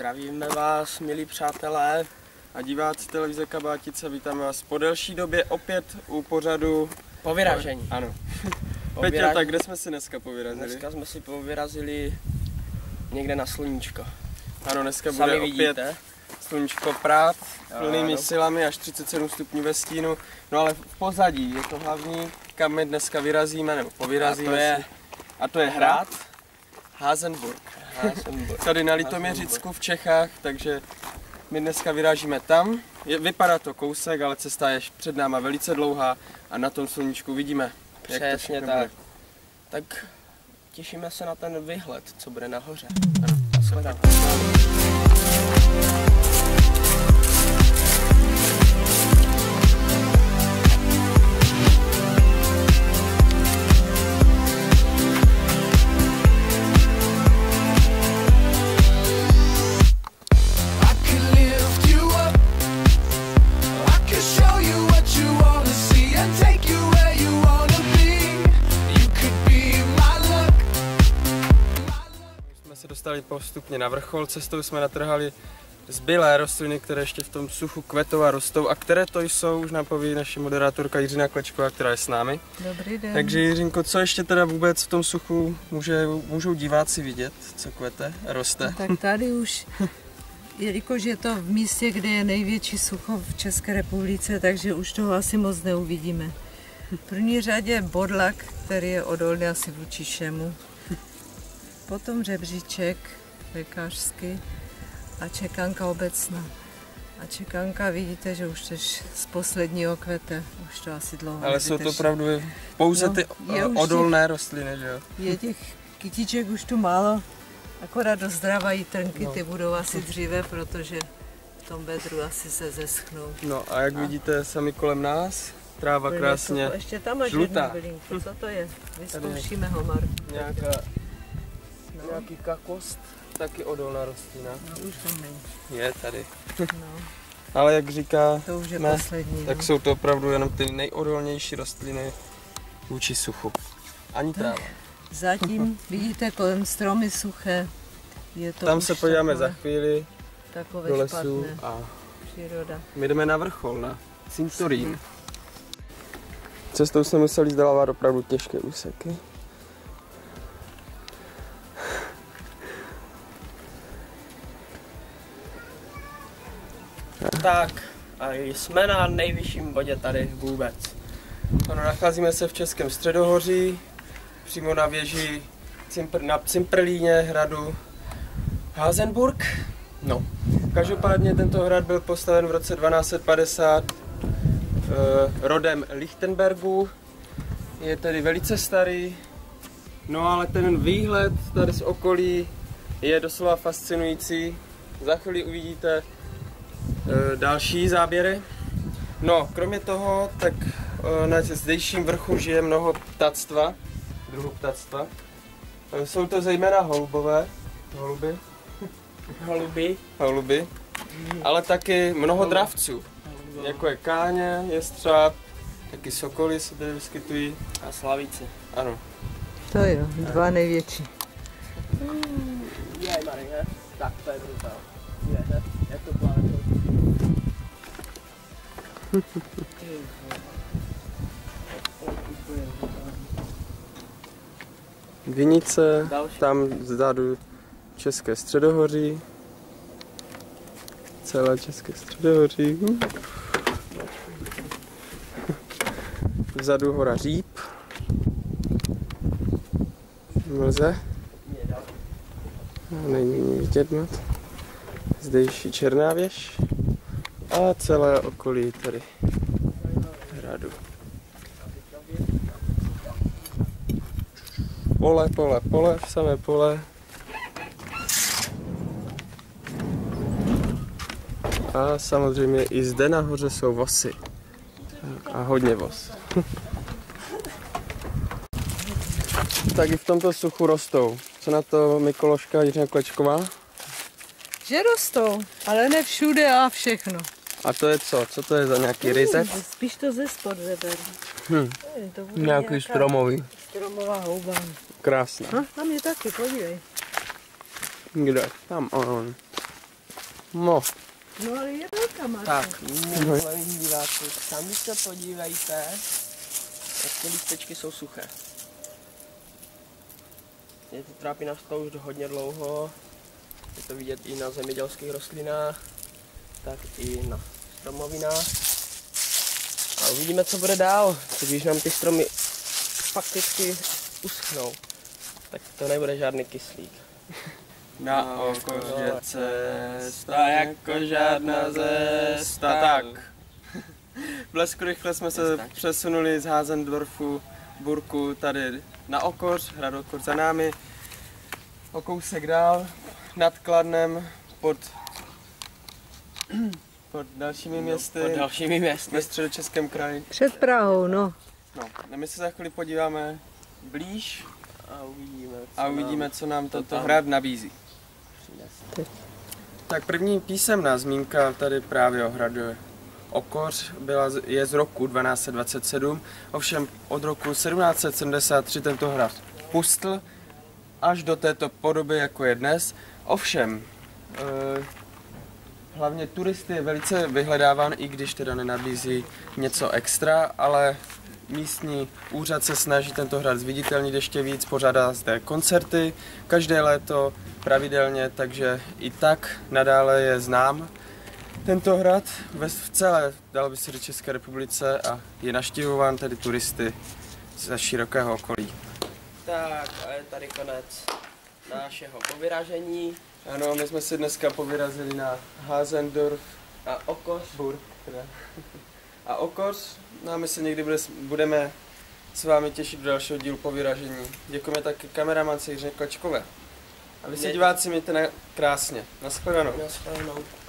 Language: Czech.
Zdravíme vás, milí přátelé a diváci televize Kabátice, vítáme vás po delší době opět u pořadu Po vyražení. Ano. Peťa, tak kde jsme si dneska povyrazili? Dneska jsme si povyrazili někde na sluníčko. Ano, dneska Sami bude vidíte. opět sluníčko prát plnými Ano. silami, až 37 stupňů ve stínu. No ale v pozadí je to hlavní, kam my dneska vyrazíme, nebo povyrazíme. A to je hrad Hasenburg. Tady na Litoměřicku v Čechách, takže my dneska vyrážíme tam. Vypadá to kousek, ale cesta je před náma velice dlouhá a na tom sluníčku vidíme, jak to Přesně všechno tak. bude. Tak těšíme se na ten výhled, co bude nahoře. Ano. Dostali postupně na vrchol, cestou jsme natrhali zbylé rostliny, které ještě v tom suchu kvetou a rostou a které to jsou, už nám poví naše moderátorka Jiřina Klečková, která je s námi. Dobrý den. Takže Jiřinko, co ještě teda vůbec v tom suchu můžou diváci vidět, co kvete, roste? No, tak tady už, jelikož je to v místě, kde je největší sucho v České republice, takže už toho asi moc neuvidíme. V první řadě bodlak, který je odolný asi vůči všemu. Potom řebříček pekařský a čekanka obecná. A čekanka vidíte, že už tež z posledního kvete, už to asi dlouho Ale jsou to opravdu pouze ty odolné rostliny, že jo? Je těch kytiček už tu málo, akorát dozdravají trnky, ty budou asi dříve, protože v tom bedru asi se zeschnou. No a jak vidíte sami kolem nás, tráva krásně ještě tam máš jednu bylinku, co to je? Vyzkoušíme ho, Marku. Nějaký kakost, taky odolná rostlina. No už tam není. Je tady. No, Ale jak říká, to už je poslední. tak no. jsou to opravdu jenom ty nejodolnější rostliny vůči suchu. Ani tráva. Zatím vidíte kolem stromy suché. Je to Tam už se podíváme takové, za chvíli takové do lesu špatné. a Příroda. my jdeme na vrchol, na cintorín. Cestou jsme museli zdávat opravdu těžké úseky. Tak, a jsme na nejvyšším bodě tady vůbec. Ano, nacházíme se v Českém středohoří, přímo na věži na Cimprlíně hradu Hasenburg. No, každopádně tento hrad byl postaven v roce 1250 rodem Lichtenbergů. Je tedy velice starý, no ale ten výhled tady z okolí je doslova fascinující. Za chvíli uvidíte další záběry. No, kromě toho, tak na zdejším vrchu žije mnoho ptactva, druhů ptactva. Jsou to zejména holuby, ale taky mnoho dravců, jako je káně, jestřáb, taky sokoly se tady vyskytují. A slavíci. Ano. To jo, dva největší. Jej, Marie, tak to je brutál. Jak to pláne? Vinice, Další. tam vzadu České středohoří. Celé České středohoří. Vzadu hora Říp. Mlze. Není vidět moc. Zdejší Černá věž. A celé okolí tady hradu. Pole, samé pole. A samozřejmě i zde nahoře jsou vosy. A hodně vos. Tak i v tomto suchu rostou. Co na to Mikološka Jiřina Klečková? Že rostou, ale ne všude a všechno. A to je co? Co to je za nějaký ryzec? Spíš to ze spod zeber. To bude Nějaký stromový. Stromová houba. Krásná. No, tam je taky, podívej. Kde? Tam on. No, No ale je velká, Marko. Tak, milí diváci, sami se podívejte, jak ty lístečky jsou suché. Je to trápí nás to už hodně dlouho, je to vidět i na zemědělských rostlinách, tak i na stromovinách. A uvidíme, co bude dál, když nám ty stromy fakticky uschnou, tak to nebude žádný kyslík. na okoře cesta jako žádná cesta. Tak. Blesku rychle jsme se přesunuli z Házendorfu Burku tady na Okoř, hrad Okoř za námi. O kousek dál, nad Kladnem, pod dalšími městy. Pod dalšími městy. Ve Středočeském kraji. Před Prahou, no. No, a my se za chvíli podíváme blíž A uvidíme, a uvidíme, co nám to toto tam hrad nabízí. Tak první písemná zmínka tady právě o hradu Okoř je z roku 1227, ovšem od roku 1773 tento hrad pustl až do této podoby, jako je dnes. Ovšem, hlavně turisty je velice vyhledáván, i když teda nenabízí něco extra, ale místní úřad se snaží tento hrad zviditelnit ještě víc, pořádá zde koncerty každé léto pravidelně, takže i tak nadále je znám tento hrad v celé, dalo by se říct, České republice a je navštěvován tedy turisty ze širokého okolí. Tak a je tady konec našeho povyražení Ano, my jsme si dneska povyrazili na Házendorf a Okoř. Burg. A Okoř, no a my se někdy budeme s vámi těšit do dalšího dílu povyražení. Děkujeme taky kameramance Jiře Kočkové. A vy se diváci mějte krásně. Nashledanou. Nashledanou.